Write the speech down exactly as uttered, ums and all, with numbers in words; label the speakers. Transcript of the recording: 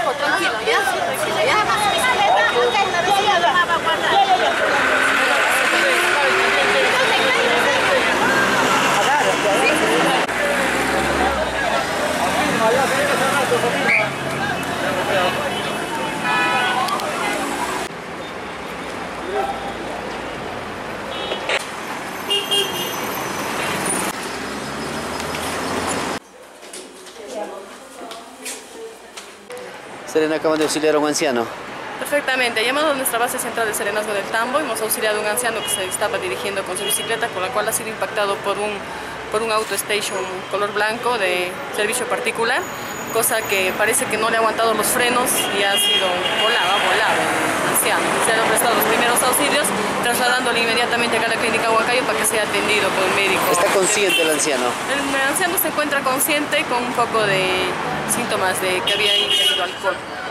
Speaker 1: abajo, tranquilo, ya, tranquilo, ya.
Speaker 2: Serena, acaban de auxiliar a un anciano.
Speaker 3: Perfectamente, llamado a nuestra base central de Serenazgo del Tambo, hemos auxiliado a un anciano que se estaba dirigiendo con su bicicleta, con la cual ha sido impactado por un, por un auto station color blanco de servicio particular, cosa que parece que no le ha aguantado los frenos y ha sido volado, ha volado el anciano. Se le han prestado los primeros auxilios, trasladándole inmediatamente acá a la clínica Huancayo para que sea atendido por un médico.
Speaker 2: ¿Está consciente el anciano?
Speaker 3: El anciano se encuentra consciente con un poco de síntomas de que había ingerido alcohol.